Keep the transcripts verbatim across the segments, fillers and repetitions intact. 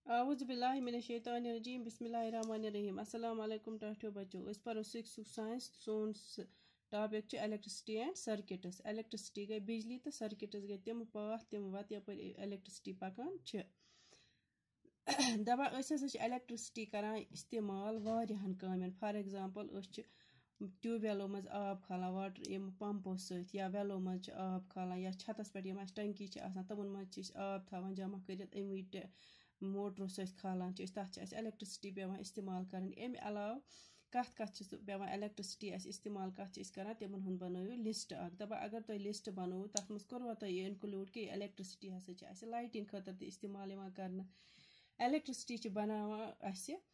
आउज़ बिल्लाहि मिनश शैतानिर रजीम बिस्मिल्लाहिर रहमानिर रहीम अस्सलाम वालेकुम टाठियो बच्चों अस परो सिक्स साइंस सोन topic electricity and circuits electricity गई बिजली तो सर्किट्स गई तम पाथ तम वत यप इलेक्ट्रिसिटी पकान दपा इलेक्ट्रिसिटी करान इस्तेमाल वारियाहन कामन फॉर एग्जांपल ट्यूबवेलो मज आब खालान वाटर यम पंपो सत या वेलो मज आब खालान या छतस पे टंकी तमन मज आब थवान जमा कर मोटरों सत खालान तथ इलेक्ट्रिसिटी पेवान इस्तेमाल करन अमि अलाव कत कत पेवान इलेक्ट्रिसिटी इस्तेमाल कत करान तिमन हुंद बनइयो लिस्ट अख दपा अगर तुम लिस्ट बनोव तथ मज कोरवा तुम इनक्लूड कि इलेक्ट्रिसिटी हसा लाइटिंग खतर इस्तेमाल करन इलेक्ट्रिसिटी बनावान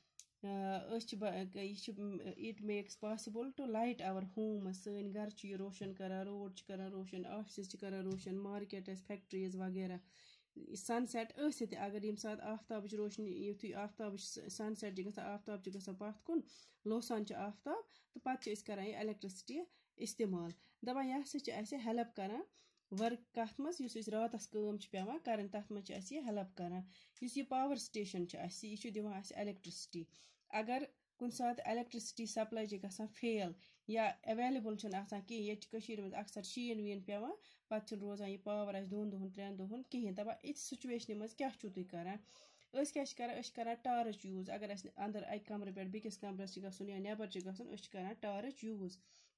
it makes possible to light our home सन घर रोशन करान रोड करान रोशन ऑफिस करान रोशन मार्केट फैक्ट्रीज वगैरह सनसेट थ अगर यम सात आफ्ताब रोशनी युथ आफ्ताब सनसेट गसान आफ्ताब गसान पथ कुन लोसान आफ्ताब तो पे करान यह इलेक्ट्रिसिटी इस्तेमाल दपान यह हेल्प करान वर्क कत मज रातस काम पेवान कर तथ मज यह हेल्प करान यह पावर स्टेशन यह दिवान इलेक्ट्रिसिटी अगर कुन सात इलेक्ट्रिसिटी सप्लाई गसान फेल या अवेलेबल कहें ये मज अक्सर शीन वीन पेवान पे रोजान यह पावर दोन दोहन त्रेन दोहन कहें दपा इत सिचुएशन मज क्या करान क्या टार्च यूज अगर अंदर अक कमर पे बेकिस कमरस गसन या नेबर गसन टार्च यूज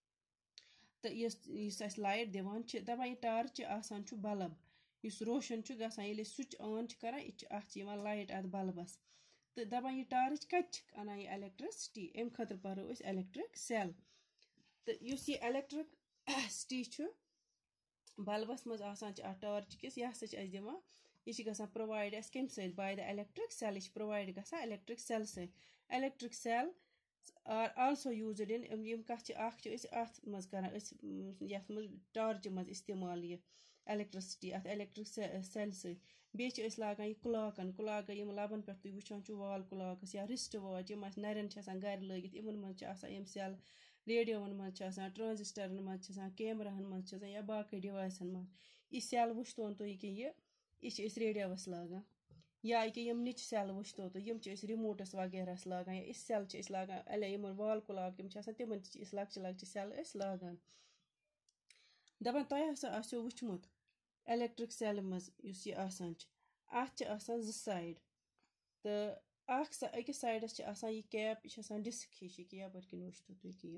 तो इस लाइट दिवान दपा यह टार्च आसान बल्ब इस रोशन गसान ये स्विच ऑन करान यह लाइट अत बल्बस तो दपान यह टार्च कत अनान यह इलेक्ट्रिसिटी अम खतर परो इलेक्ट्रिक सेल तो इस यह इलेक्ट्रिसिटी बल्बस मज आसान टार्च किस यह दिवान यह गसान प्रोवाइड कम सत बाय द इलेक्ट्रिक सेल यह प्रोवाइड गसान इलेक्ट्रिक सेल सत electric cell are also used in यम कत अत मज करान यथ मज टार्च मज इस्तेमाल यह इलेक्ट्रिसिटी अत इलेक्ट्रिक सेल सत बे लागान यह क्लॉकन क्लॉक यम लबन पे तुम वुचान वाल क्लॉक्स या रिस्ट वॉच यम नरन गर लगित इन मज यम सेल रेडियोन मज ट्रांजिस्टरन मज कैमराहन मज या बाकी डिवाइसन मज यह सेल वुचतोन तुम कि यह रेडियोस लागान या कि यम निच सेल वुचतो तो यम रिमोटस वगैरह लागान या इस सेल लागान यम वाल क्लॉक यम तिमन लक्च लक्च सेल लागान दपान तुम हसा आसो वुचमुत इलेक्ट्रिक सेल मज यह आसान अत जो साइड तो अकिस साइडस यह कैप यह डिस्क हिश यप किन वुचतो तुम कि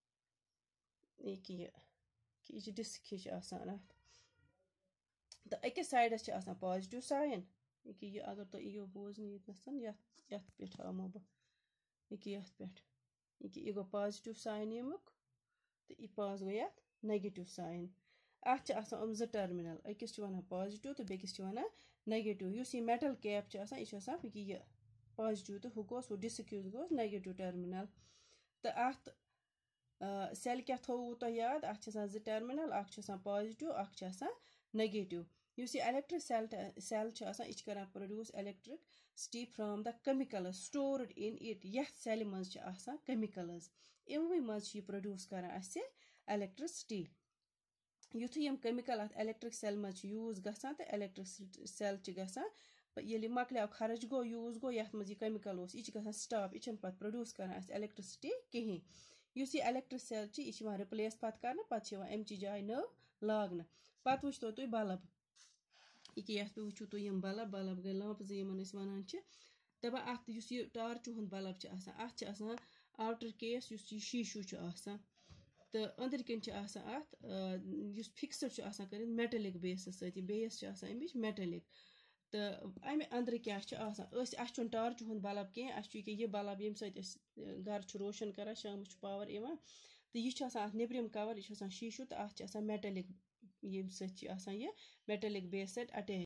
यह डिस्क हिश आसान अत तो अकिस साइडस पॉजिटिव साइन यह अगर तुम यो बोजन ये पे हामो बह यह पे यह गो पॉजिटिव साइन यमुक तो यह पास गो ये नेगेटिव साइन अत जो टर्मिनल अकिस वन पॉजिटिव तो बेकिस वन नेगेटिव इस यह मेटल कैप यह यह पॉजिटिव तो हु गोस डिस्क गो नेगेटिव टर्मिनल तो अत सेल क्या थोवु तुम याद अत जो टर्मिनल अ पॉजिटिव अ नेगेटिव इस इलेक्ट्रिक सेल सेल यह करान produce electricity from the chemicals stored in it ये सेल मज केमिकल्स इमवे मज प्रोड्यूस करान इलेक्ट्रिसिटी युथ यम केमिकल अत इलेक्ट्रिक सेल मज यूज गसान तो इलेक्ट्रिक सेल गसान ये मकल खर्च गो यूज गो ये मज केमिकल यह गसान स्टॉप यह पे प्रोड्यूस करान इलेक्ट्रिसिटी कहें इस यह इलेक्ट्रिक सेल यह रिप्लेस पे कर पे अमच जाय नव लागन पे वुचतो तुम बल्ब ये पे वुचो तुम यम बल्ब बल्ब गई लंप वन दपा अत यह टार्च हुंद बल्ब अत आउटर केस यह शीशू तो अंदर कन अत फिक्सड कर मेटलिक बेस सत बेस अमिच मेटलिक तो अमे अंदर क्या अस टार्च हुंद बल्ब कहें यह बल्ब ये सत घर रोशन कर शाम पावर इवान तो यह नेबरम कवर यह शीशू तो अत मेटलिक ये सत मेटलिक बेस सत अटैच